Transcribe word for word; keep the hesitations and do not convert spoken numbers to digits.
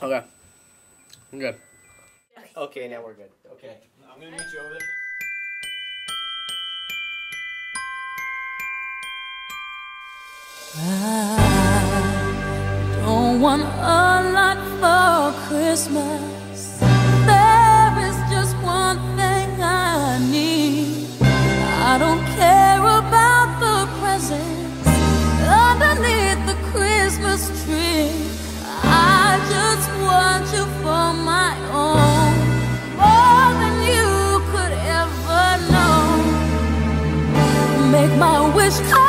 Okay. I'm good. Okay, now we're good. Okay. I'm gonna meet you over there. I don't want a lot for Christmas. There is just one thing I need. I don't care about the presents underneath the Christmas tree. I just want you for my own, more than you could ever know. Make my wish come